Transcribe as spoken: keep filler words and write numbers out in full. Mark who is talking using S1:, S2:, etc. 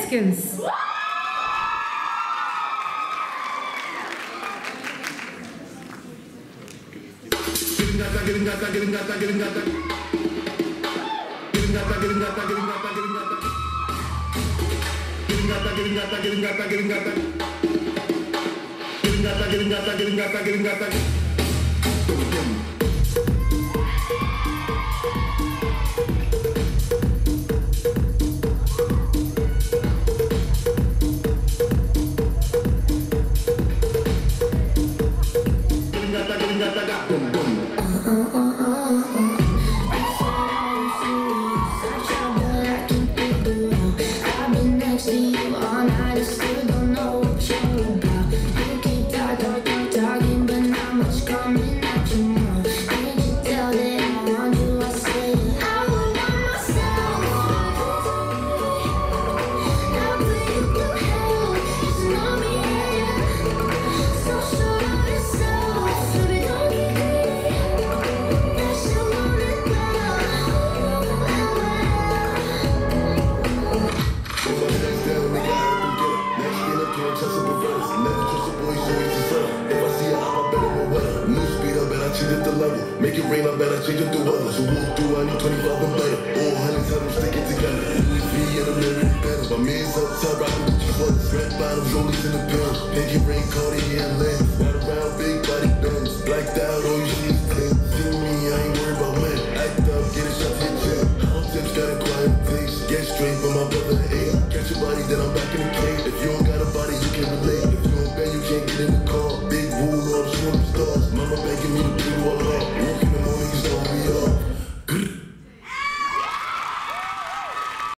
S1: Meskens.
S2: Make it rain, I bet I change up the weather. So walk through, I need twenty-five and better. All hundreds have them sticking together. Louis V and I'm living better. My man's up top, rockin' with you for the red bottoms, rollies in the pills. Make it rain, Cartier and lens. Ride around, big body bends. Blacked out, all you see is clean. See me, I ain't worried about men. Act up, get a shot to your chin. All tips got a quiet place. Get straight, but my brother ain't. Catch your body, then I'm back in the cave. If you don't